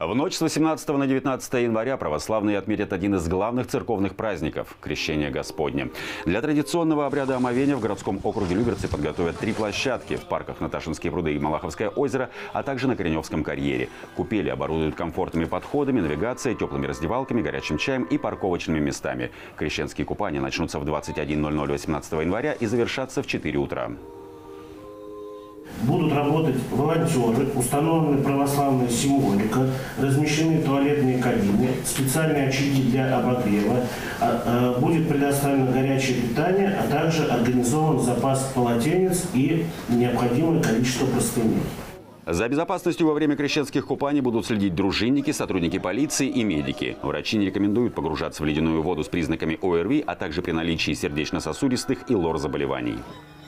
В ночь с 18 на 19 января православные отметят один из главных церковных праздников – Крещение Господне. Для традиционного обряда омовения в городском округе Люберцы подготовят 3 площадки в парках Наташинские пруды и Малаховское озеро, а также на Кореневском карьере. Купели оборудуют комфортными подходами, навигацией, теплыми раздевалками, горячим чаем и парковочными местами. Крещенские купания начнутся в 21:00 18 января и завершатся в 4 утра. Будут работать волонтеры, установлены православная символика, размещены туалетные кабины, специальные очаги для обогрева, будет предоставлено горячее питание, а также организован запас полотенец и необходимое количество простыней. За безопасностью во время крещенских купаний будут следить дружинники, сотрудники полиции и медики. Врачи не рекомендуют погружаться в ледяную воду с признаками ОРВИ, а также при наличии сердечно-сосудистых и лор-заболеваний.